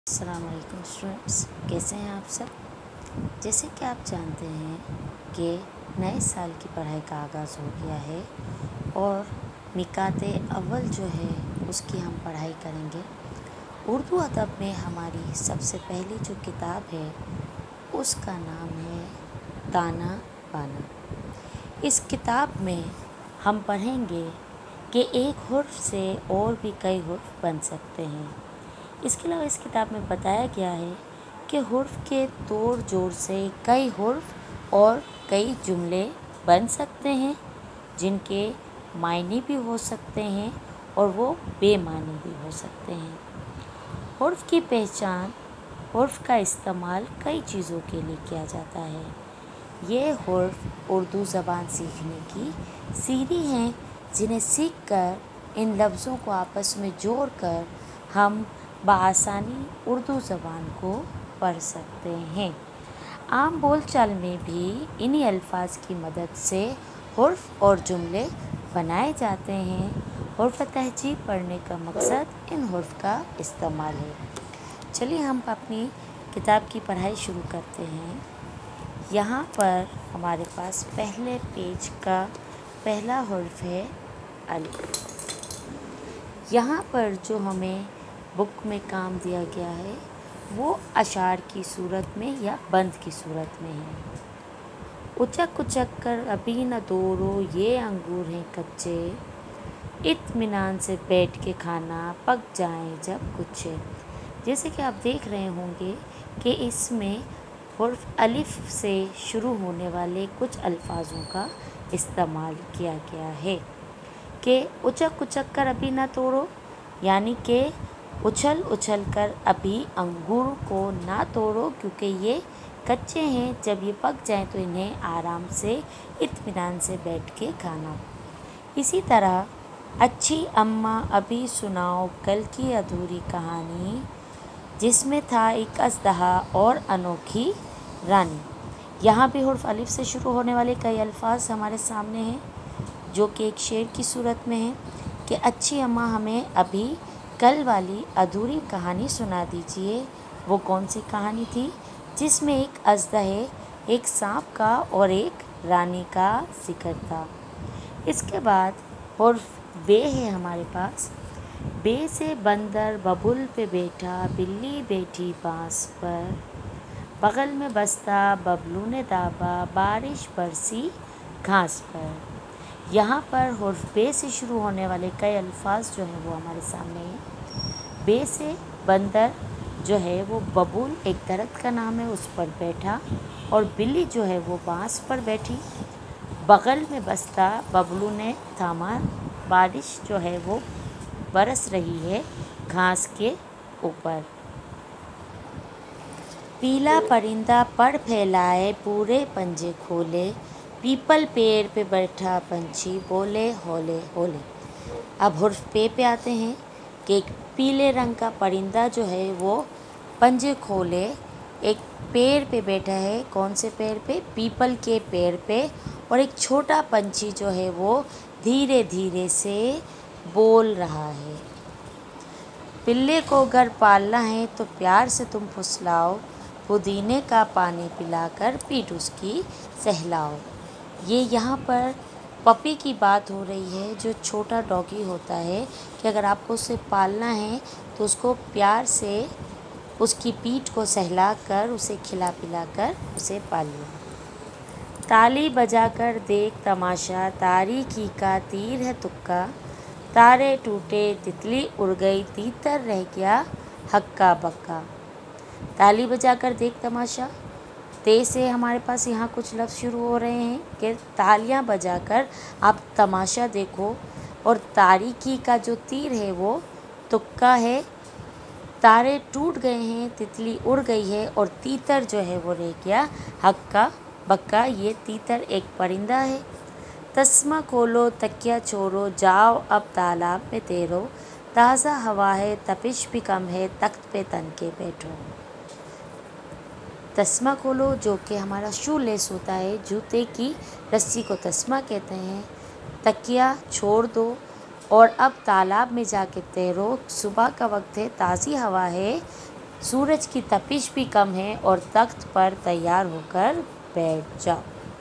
अस्सलाम वालेकुम स्टूडेंट्स, कैसे हैं आप सब। जैसे कि आप जानते हैं कि नए साल की पढ़ाई का आगाज़ हो गया है और मिकाते अव्वल जो है उसकी हम पढ़ाई करेंगे। उर्दू अदब में हमारी सबसे पहली जो किताब है उसका नाम है ताना बाना। इस किताब में हम पढ़ेंगे कि एक हुर्फ से और भी कई हुर्फ बन सकते हैं। इसके अलावा इस किताब में बताया गया है कि हुर्फ के तोड़ जोड़ से कई हुर्फ और कई जुमले बन सकते हैं जिनके मायने भी हो सकते हैं और वो बेमानी भी हो सकते हैं। हुर्फ की पहचान, हुर्फ का इस्तेमाल कई चीज़ों के लिए किया जाता है। ये हुर्फ उर्दू ज़बान सीखने की सीढ़ी हैं जिन्हें सीखकर इन लफ्ज़ों को आपस में जोड़कर हम बआसानी उर्दू ज़बान को पढ़ सकते हैं। आम बोलचाल में भी इन्हीं अल्फाज की मदद से हुर्फ और जुमले बनाए जाते हैं। हुर्फ तहजीब पढ़ने का मकसद इन हुर्फ का इस्तेमाल है। चलिए हम अपनी किताब की पढ़ाई शुरू करते हैं। यहाँ पर हमारे पास पहले पेज का पहला हुर्फ है अलिफ। यहाँ पर जो हमें बुक में काम दिया गया है वो अशार की सूरत में या बंद की सूरत में है। उचक उचक कर अभी न तोड़ो, ये अंगूर हैं कच्चे, इत्मीनान से बैठ के खाना, पक जाएं जब कुछ। जैसे कि आप देख रहे होंगे कि इसमें हुर्फ अलिफ से शुरू होने वाले कुछ अल्फाजों का इस्तेमाल किया गया है कि उचक उचक कर अभी ना तोड़ो, यानी कि उछल उछल कर अभी अंगूर को ना तोड़ो क्योंकि ये कच्चे हैं, जब ये पक जाएं तो इन्हें आराम से इत्मीनान से बैठ के खाना। इसी तरह अच्छी अम्मा अभी सुनाओ कल की अधूरी कहानी, जिसमें था एक अजदहा और अनोखी रानी। यहाँ भी हुर्फ अलिफ से शुरू होने वाले कई अल्फाज हमारे सामने हैं जो कि एक शेर की सूरत में है कि अच्छी अम्मा हमें अभी कल वाली अधूरी कहानी सुना दीजिए। वो कौन सी कहानी थी जिसमें एक अजदहे, एक सांप का और एक रानी का जिक्र था। इसके बाद हुर्फ बे है हमारे पास। बे से बंदर बबुल पे बैठा, बिल्ली बैठी बांस पर, बगल में बस्ता बबलू ने दाबा, बारिश बरसी घास पर। यहाँ पर हुर्फ बे से शुरू होने वाले कई अल्फाज जो हैं वो हमारे सामने हैं। बे से बंदर जो है वो बबूल एक दरख्त का नाम है, उस पर बैठा, और बिल्ली जो है वो बांस पर बैठी। बगल में बस्ता बबलू ने थामा, बारिश जो है वो बरस रही है घास के ऊपर। पीला परिंदा पर फैलाए पूरे पंजे खोले, पीपल पेड़ पे बैठा पंछी बोले होले होले। अब हुर्फ पे आते हैं कि एक पीले रंग का परिंदा जो है वो पंजे खोले एक पेड़ पे बैठा है। कौन से पेड़ पे? पीपल के पेड़ पे। और एक छोटा पंछी जो है वो धीरे धीरे से बोल रहा है। पिल्ले को अगर पालना है तो प्यार से तुम फुसलाओ, पुदीने का पानी पिलाकर पीठ उसकी सहलाओ। ये यहाँ पर पपी की बात हो रही है, जो छोटा डॉगी होता है, कि अगर आपको उसे पालना है तो उसको प्यार से उसकी पीठ को सहलाकर उसे खिला पिलाकर उसे पालिए। ताली बजाकर देख तमाशा, तारीकी का तीर है तुक्का, तारे टूटे तितली उड़ गई, तीतर रह गया हक्का बक्का। ताली बजाकर देख तमाशा, ते से हमारे पास यहाँ कुछ लफ्ज़ शुरू हो रहे हैं कि तालियां बजाकर आप तमाशा देखो, और तारीकी का जो तीर है वो तुक्का है। तारे टूट गए हैं, तितली उड़ गई है, और तीतर जो है वो रह गया हक्का बक्का। ये तीतर एक परिंदा है। तस्मा खोलो तकिया छोड़ो, जाओ अब तालाब में तैरो, ताज़ा हवा है तपिश भी कम है, तख्त पे तन के बैठो। तस्मा खोलो जो कि हमारा शू लेस होता है, जूते की रस्सी को तस्मा कहते हैं। तकिया छोड़ दो और अब तालाब में जाके तैरो, सुबह का वक्त है, ताज़ी हवा है, सूरज की तपिश भी कम है और तख्त पर तैयार होकर बैठ जाओ।